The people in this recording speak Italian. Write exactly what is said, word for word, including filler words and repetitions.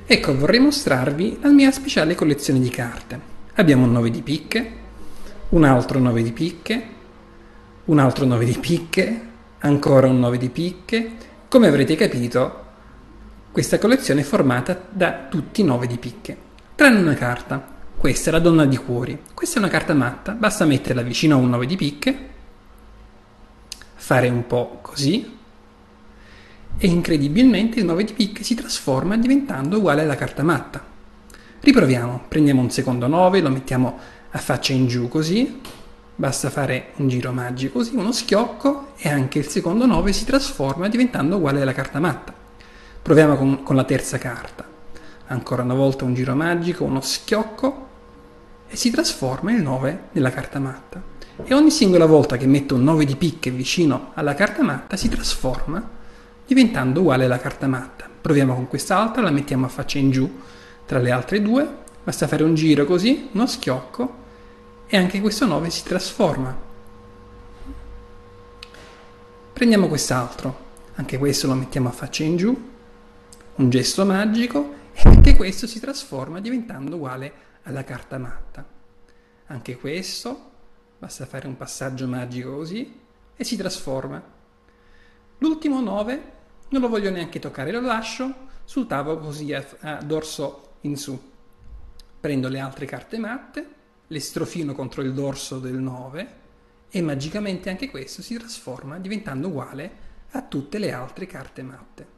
Ecco, vorrei mostrarvi la mia speciale collezione di carte. Abbiamo un nove di picche, un altro nove di picche, un altro nove di picche, ancora un nove di picche. Come avrete capito, questa collezione è formata da tutti i nove di picche, tranne una carta. Questa è la donna di cuori. Questa è una carta matta, basta metterla vicino a un nove di picche, fare un po' così, e incredibilmente il nove di picche si trasforma diventando uguale alla carta matta. Riproviamo, prendiamo un secondo nove, lo mettiamo a faccia in giù così, basta fare un giro magico così, uno schiocco e anche il secondo nove si trasforma diventando uguale alla carta matta. Proviamo con, con la terza carta, ancora una volta un giro magico, uno schiocco e si trasforma il nove nella carta matta. E ogni singola volta che metto un nove di picche vicino alla carta matta si trasforma diventando uguale alla carta matta. Proviamo con quest'altra, la mettiamo a faccia in giù tra le altre due, basta fare un giro così, uno schiocco e anche questo nove si trasforma. Prendiamo quest'altro, anche questo lo mettiamo a faccia in giù, un gesto magico e anche questo si trasforma diventando uguale alla carta matta. Anche questo, basta fare un passaggio magico così e si trasforma. L'ultimo nove non lo voglio neanche toccare, lo lascio sul tavolo così a, a dorso in su. Prendo le altre carte matte, le strofino contro il dorso del nove e magicamente anche questo si trasforma diventando uguale a tutte le altre carte matte.